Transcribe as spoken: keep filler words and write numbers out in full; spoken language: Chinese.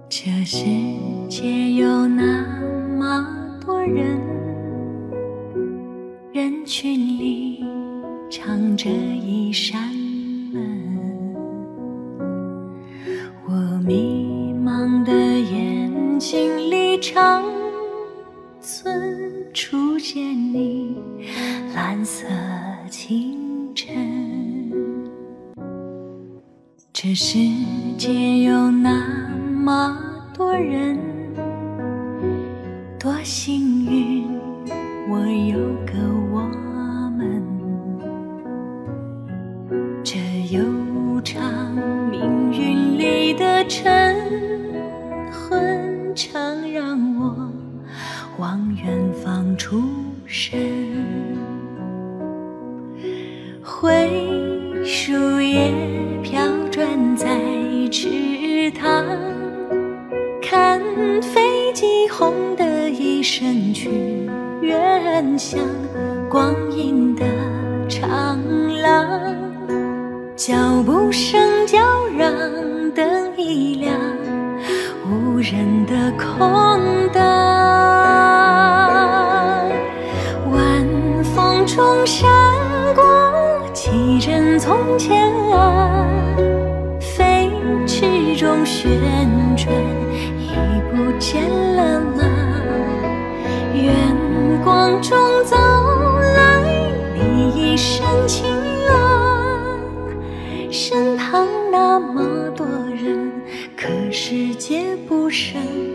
这世界有那么多人，人群里藏着一扇门，我迷茫的眼睛里长存初见你蓝色清晨。这世界有那么多人，多幸运我有个我们。这悠长命运里的晨昏，常让我往远方出神。灰树叶飘转在池塘，看飞机轰的一声去远乡，光阴的长廊，脚步声叫嚷，灯一亮，无人的空荡。晚风中闪过几帧从前啊，飞驰中旋转，已不见了吗？远光中走来你一身晴朗，身旁那么多人，可世界不声